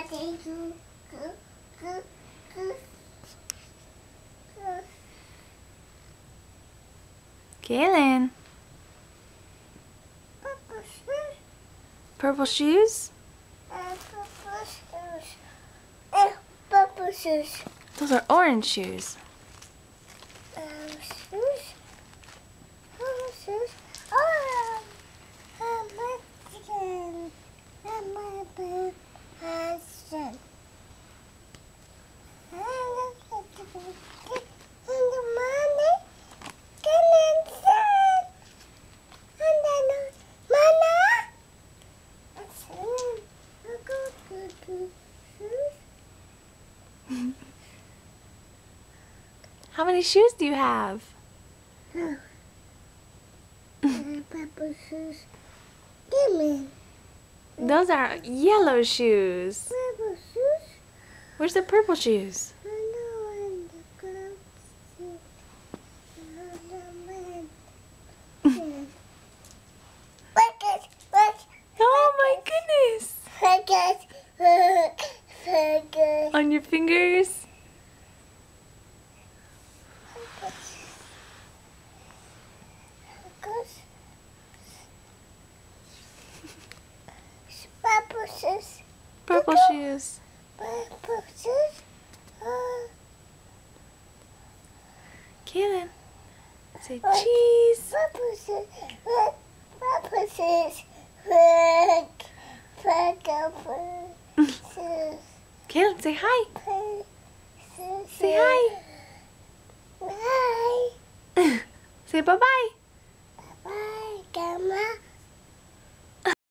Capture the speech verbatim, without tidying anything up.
Kaylin. Purple shoes? Uh, purple shoes. Uh, purple shoes. Those are orange shoes. Um, shoes. Purple shoes. Oh, I'm Mexican. I'm my husband. In the morning, come inside. And then, Mama. How many shoes do you have? Purple shoes. Give me. Those are yellow shoes. Purple shoes. Where's the purple shoes? I know in the clouds. Look at, look. Oh my goodness! Look at, look, look at. On your fingers? Purple shoes. Purple shoes. Purple shoes. Uh, Kaylin, say Look. cheese. Purple shoes. Look. Purple shoes. Look. Purple shoes. Kaylin, say hi. Purple shoes. Say hi. Bye. Say bye-bye. Bye, Grandma.